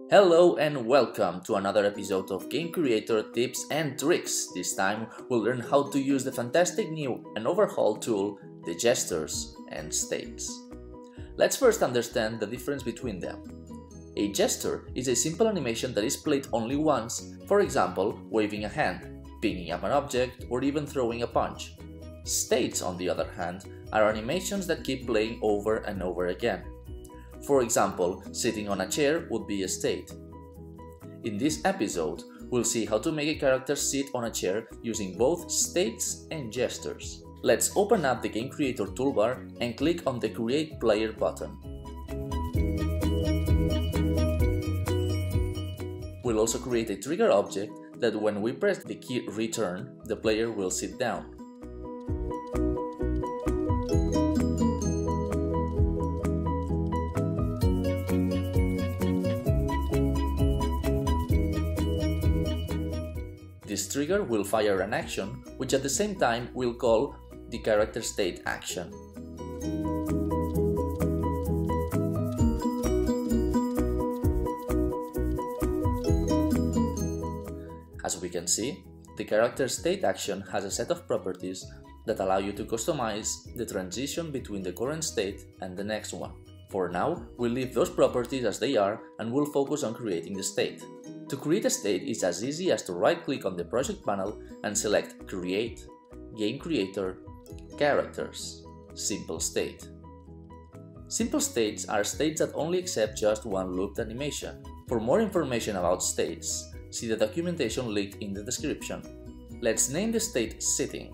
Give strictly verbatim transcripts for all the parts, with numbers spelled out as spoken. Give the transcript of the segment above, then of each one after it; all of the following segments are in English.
Hello and welcome to another episode of Game Creator Tips and Tricks. This time we'll learn how to use the fantastic new and overhauled tool, the gestures and states. Let's first understand the difference between them. A gesture is a simple animation that is played only once, for example, waving a hand, picking up an object, or even throwing a punch. States, on the other hand, are animations that keep playing over and over again. For example, sitting on a chair would be a state. In this episode, we'll see how to make a character sit on a chair using both states and gestures. Let's open up the Game Creator toolbar and click on the Create Player button. We'll also create a trigger object that when we press the key Return, the player will sit down. This trigger will fire an action, which at the same time will call the character state action. As we can see, the character state action has a set of properties that allow you to customize the transition between the current state and the next one. For now, we'll leave those properties as they are and we'll focus on creating the state. To create a state is as easy as to right-click on the project panel and select Create, Game Creator, Characters, Simple State. Simple states are states that only accept just one looped animation. For more information about states, see the documentation linked in the description. Let's name the state Sitting.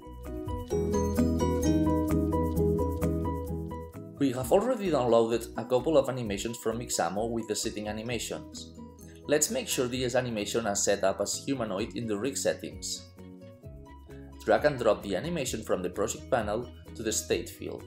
We have already downloaded a couple of animations from Mecanim with the sitting animations. Let's make sure this animation is set up as humanoid in the rig settings. Drag and drop the animation from the project panel to the state field.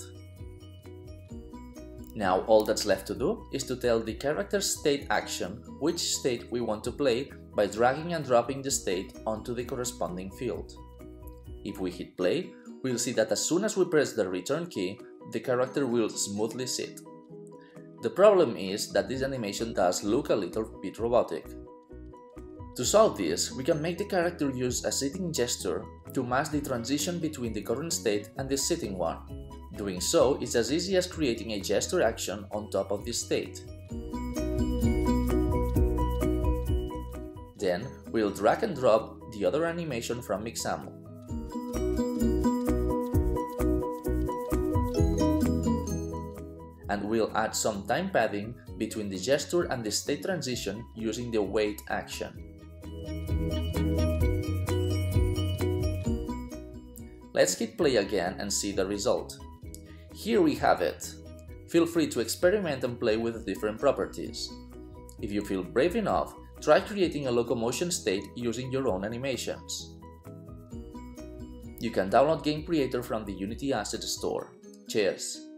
Now all that's left to do is to tell the character state action which state we want to play by dragging and dropping the state onto the corresponding field. If we hit play, we'll see that as soon as we press the return key, the character will smoothly sit. The problem is that this animation does look a little bit robotic. To solve this, we can make the character use a sitting gesture to mask the transition between the current state and the sitting one. Doing so is as easy as creating a gesture action on top of this state. Then, we'll drag and drop the other animation from Mecanim. And we'll add some time padding between the gesture and the state transition using the wait action. Let's hit play again and see the result. Here we have it. Feel free to experiment and play with the different properties. If you feel brave enough, try creating a locomotion state using your own animations. You can download Game Creator from the Unity Asset Store. Cheers!